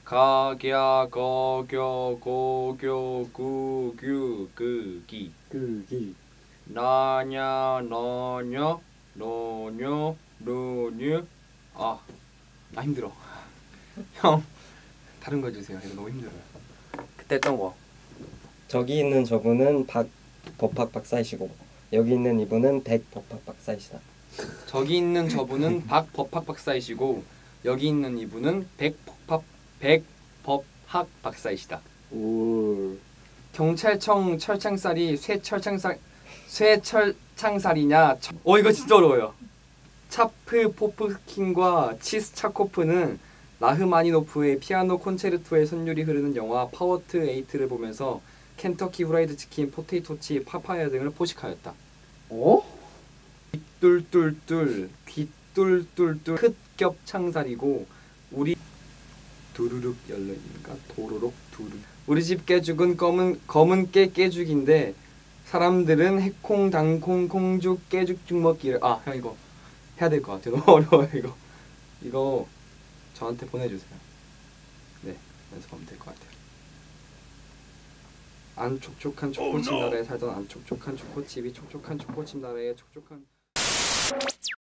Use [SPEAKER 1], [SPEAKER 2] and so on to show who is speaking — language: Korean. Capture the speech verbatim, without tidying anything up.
[SPEAKER 1] 가갸 거겨 고교 구규 그기
[SPEAKER 2] 그기
[SPEAKER 1] 나냐 너녀 노뇨 누뉴 아, 아 힘들어. 형 다른 거 해주세요. 이거 너무 힘들어요. 그때 했던 거.
[SPEAKER 3] 저기 있는 저분은 박 법학 박사이시고 여기 있는 이분은 백 법학 박사이시다.
[SPEAKER 1] 저기 있는 저분은 박 법학 박사이시고 여기 있는 이분은 백 법학 백 법학 박사이시다.
[SPEAKER 2] 오
[SPEAKER 1] 경찰청 철창살이 쇠철창살 쇠철창살이냐? 어 이거 진짜 어려워요. 차프 포프킨과 치스차코프는 라흐마니노프의 피아노 콘체르토의 선율이 흐르는 영화 파워트 에이트를 보면서 켄터키 후라이드 치킨, 포테이토치, 파파야 등을 포식하였다.
[SPEAKER 2] 어?
[SPEAKER 1] 뚫뚫뚫 귀뚫뚫뚫 흑겹 창살이고 우리 두루룩 열려있는가 도루룩 두루 우리 집 깨죽은 검은 검은 깨 깨죽인데 사람들은 해콩 당콩 콩죽 깨죽죽 먹기를 아 형 이거 해야 될 것 같아요. 너무 어려워요 이거. 이거 저한테 보내주세요. 네 연습하면 될 것 같아요. 안 촉촉한 초코칩 나라에 살던 안 촉촉한 초코칩이 촉촉한 초코칩 나라에 촉촉한